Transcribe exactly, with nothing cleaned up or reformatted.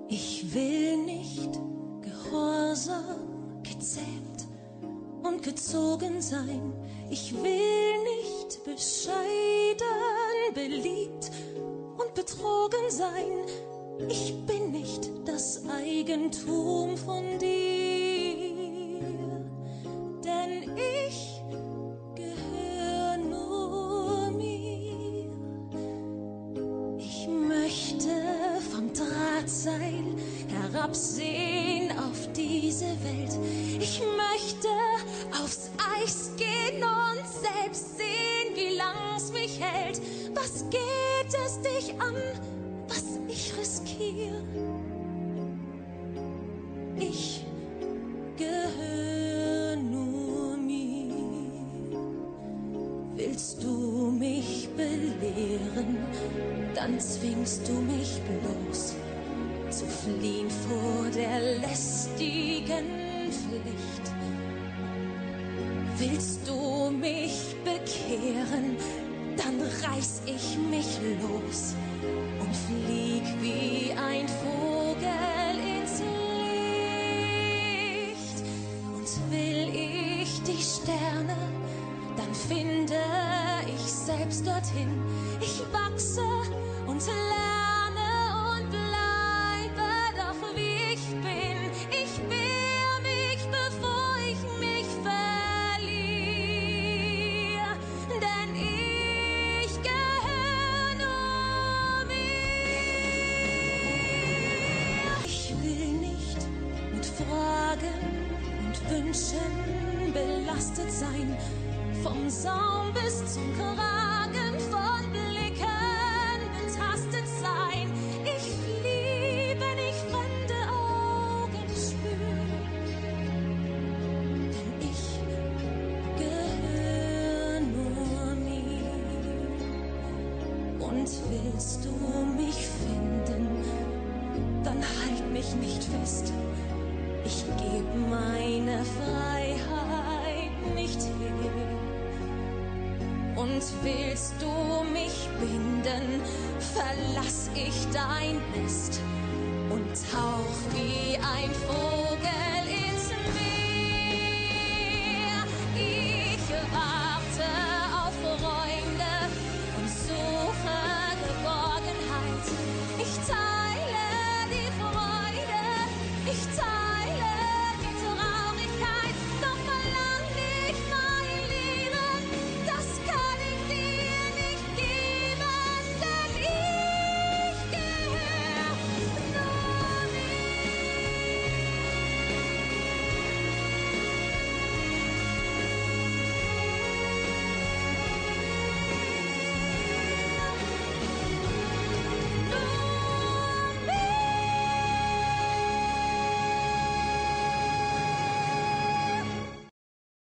Ich will nicht gehorsam, gezähmt und gezogen sein. Ich will nicht bescheiden, beliebt und betrogen sein. Ich bin nicht das Eigentum von dir, denn ich gehöre nur mir. Ich möchte vom Drahtseil herabsehen auf diese Welt. Ich möchte aufs Eis gehen und selbst sehen, wie lang's mich hält. Was geht es dich an, was ich riskiere? Ich gehöre nur mir. Willst du mich belehren, dann zwingst du mich bloß zu fliehen vor der lästigen Pflicht. Willst du mich bekehren, dann reiß ich mich los und flieg wie ein Vogel ins Licht. Und will ich die Sterne, dann finde ich selbst dorthin. Ich wachse und lerne und bleibe doch wie ich bin. Ich wehr mich, bevor ich mich verliere, denn ich gehöre nur mir. Ich will nicht mit Fragen und Wünschen belastet sein, vom Saum bis zum Kragen, von Blicken betastet sein. Ich flieh, wenn ich fremde Augen spür, denn ich gehöre nur mir. Und willst du mich finden, dann halt mich nicht fest. Ich geb meine Freiheit nicht her. Und willst du mich binden, verlass ich dein Nest und tauch wie ein Vogel